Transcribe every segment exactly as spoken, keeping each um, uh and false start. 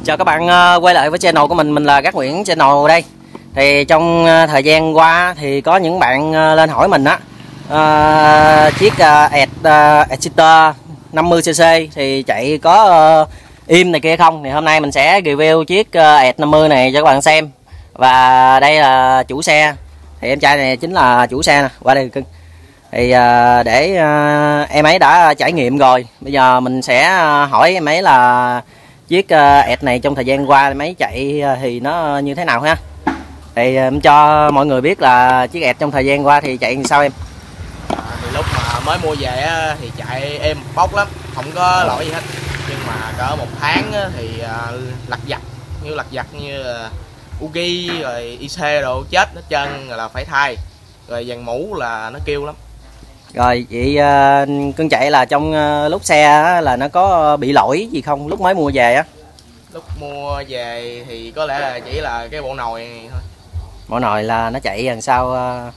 Chào các bạn quay lại với channel của mình, mình là Cát Nguyễn Channel đây. Thì trong thời gian qua thì có những bạn lên hỏi mình á, uh, chiếc uh, Ed uh, Exciter năm mươi xê xê thì chạy có uh, im này kia không. Thì hôm nay mình sẽ review chiếc uh, Ed năm mươi này cho các bạn xem. Và đây là chủ xe, thì em trai này chính là chủ xe nè, qua đây cưng. Thì uh, để uh, em ấy đã trải nghiệm rồi, bây giờ mình sẽ hỏi em ấy là chiếc uh, Ed này trong thời gian qua em ấy chạy uh, thì nó như thế nào ha. Thì em cho mọi người biết là chiếc Ed trong thời gian qua thì chạy như sao em. À, thì lúc mà mới mua về á, thì chạy êm bốc lắm, không có lỗi gì hết. Nhưng mà cỡ một tháng á, thì uh, lặt vặt như lặt vặt như uh, Ugi rồi i xê đồ chết hết trơn là phải thay. Rồi dàn mũ là nó kêu lắm. Rồi vậy uh, cưng chạy là trong uh, lúc xe á, là nó có bị lỗi gì không lúc mới mua về á? Lúc mua về thì có lẽ là chỉ là cái bộ nồi này thôi. Bộ nồi là nó chạy làm sao? Uh...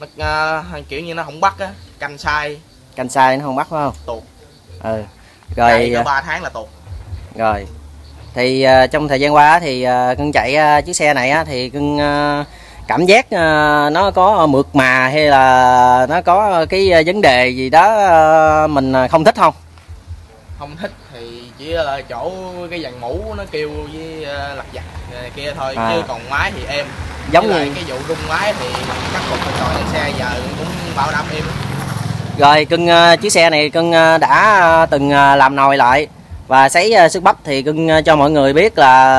Nó uh, kiểu như nó không bắt á, canh sai. Canh sai nó không bắt phải không? Tuột. Ừ. Rồi có ba tháng là tuột. Rồi. Thì uh, trong thời gian qua thì uh, cưng chạy uh, chiếc xe này á thì cưng uh, cảm giác uh, nó có mượt mà hay là nó có cái vấn đề gì đó uh, mình không thích không? Không thích thì chỉ là chỗ cái dàn mũ nó kêu với uh, lặt vặt kia thôi, à. Chứ còn máy thì êm. Giống như cái vụ rung máy thì khắc phục rồi, lên xe giờ cũng bảo đảm êm. Rồi cưng uh, chiếc xe này cưng uh, đã từng uh, làm nồi lại và sấy uh, sức bắp thì cưng uh, cho mọi người biết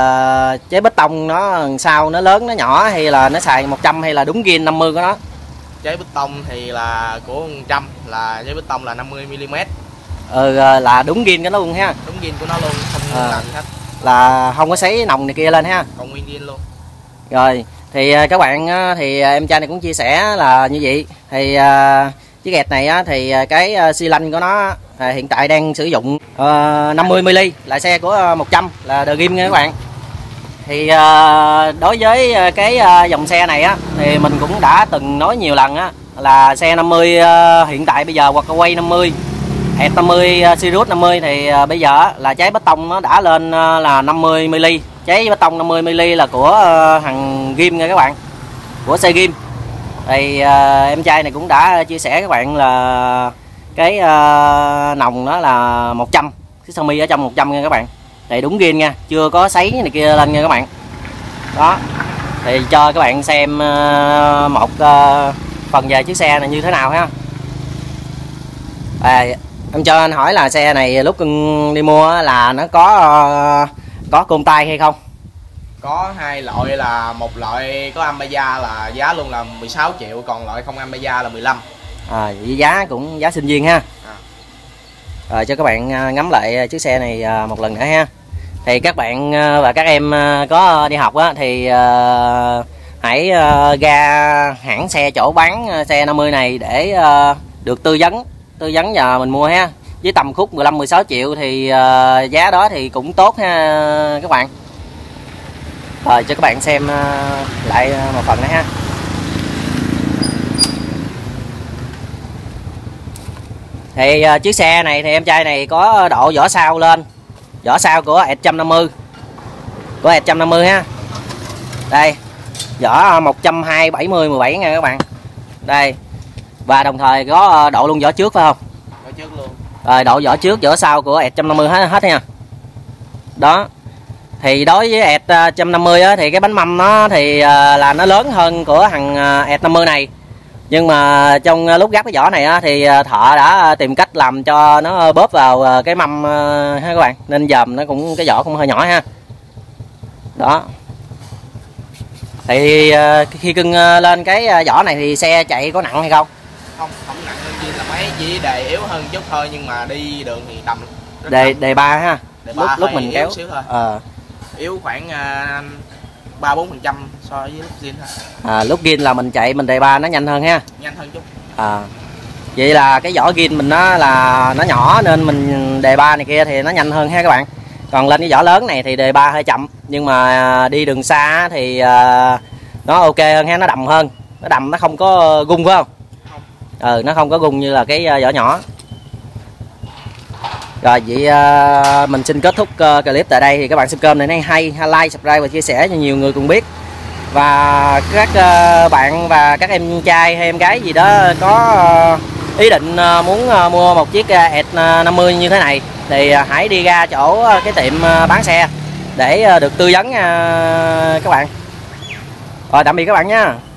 là chế bê tông nó sao, nó lớn nó nhỏ hay là nó xài một trăm hay là đúng gin năm mươi của nó. Chế bê tông thì là của một trăm, là chế bê tông là năm mươi mi li mét. Ừ, là đúng gin của nó luôn ha. Đúng gin của nó luôn, không à. Làm hết. Là không có sấy nòng này kia lên ha. Còn nguyên gin luôn. Rồi thì các bạn thì em trai này cũng chia sẻ là như vậy. Thì uh, chiếc Ed này á, thì cái xi lanh của nó à, hiện tại đang sử dụng uh, năm mươi mi li, lại xe của một trăm là The Rim nha các bạn. Thì uh, đối với cái uh, dòng xe này á thì mình cũng đã từng nói nhiều lần á là xe năm mươi uh, hiện tại bây giờ hoặc quay năm mươi, Ed năm mươi, uh, Sirius năm mươi thì uh, bây giờ là cháy bê tông nó đã lên uh, là năm mươi mi li. Cháy bê tông năm mươi mi li là của uh, thằng Rim nha các bạn, của xe Rim. Thì uh, em trai này cũng đã chia sẻ các bạn là cái uh, nòng đó là một trăm, cái sơ mi ở trong một trăm nha các bạn. Thì đúng gin nha, chưa có sấy này kia lên nha các bạn. Đó. Thì cho các bạn xem uh, một uh, phần về chiếc xe này như thế nào ha. À, em cho anh hỏi là xe này lúc đi mua là nó có uh, có côn tay hay không? Có hai loại, là một loại có Amaya là giá luôn là mười sáu triệu, còn loại không Amaya là mười lăm. À, vậy giá cũng giá sinh viên ha. À. Rồi cho các bạn ngắm lại chiếc xe này một lần nữa ha. Thì các bạn và các em có đi học á thì uh, hãy uh, ra hãng xe chỗ bán xe năm mươi này để uh, được tư vấn tư vấn và mình mua ha. Với tầm khúc mười lăm mười sáu triệu thì uh, giá đó thì cũng tốt ha các bạn. Rồi cho các bạn xem uh, lại một phần nữa ha. Thì uh, chiếc xe này thì em trai này có độ vỏ sau lên, vỏ sau của Ed một năm mươi, của Ed một năm mươi ha. Đây, vỏ một trăm hai mươi bảy mươi mười bảy nha các bạn. Đây. Và đồng thời có độ luôn vỏ trước phải không? Vỏ trước luôn. Rồi độ vỏ trước vỏ sau của Ed một năm mươi hết hết nha. Đó. Thì đối với Ed một năm mươi á, thì cái bánh mâm nó thì uh, là nó lớn hơn của thằng uh, Ed năm mươi này. Nhưng mà trong lúc gắp cái vỏ này á, thì thợ đã tìm cách làm cho nó bóp vào cái mâm uh, ha các bạn. Nên dòm nó cũng cái vỏ cũng hơi nhỏ ha. Đó. Thì uh, khi cưng uh, lên cái vỏ này thì xe chạy có nặng hay không? Không, không nặng hơn chi là mấy, chỉ đề yếu hơn chút thôi, nhưng mà đi đường thì đầm. Đề đề ba ha. Đề lúc lúc mình kéo xíu thôi. À. Yếu khoảng ba bốn phần trăm so với lúc zin thôi. À, lúc gin là mình chạy mình đề ba nó nhanh hơn ha. Nhanh hơn chút. À. Vậy là cái vỏ gin mình nó là nó nhỏ nên mình đề ba này kia thì nó nhanh hơn ha các bạn. Còn lên cái vỏ lớn này thì đề ba hơi chậm, nhưng mà đi đường xa thì uh, nó ok hơn ha, nó đầm hơn. Nó đầm nó không có gung phải không? Không. Ừ, nó không có gung như là cái vỏ nhỏ. Rồi vậy uh, mình xin kết thúc uh, clip tại đây. Thì các bạn xem cơm này hay hay, hay like, subscribe và chia sẻ cho nhiều người cùng biết. Và các uh, bạn và các em trai hay em gái gì đó có uh, ý định uh, muốn uh, mua một chiếc uh, E T năm mươi như thế này thì uh, hãy đi ra chỗ uh, cái tiệm uh, bán xe để uh, được tư vấn uh, các bạn. Rồi tạm biệt các bạn nha.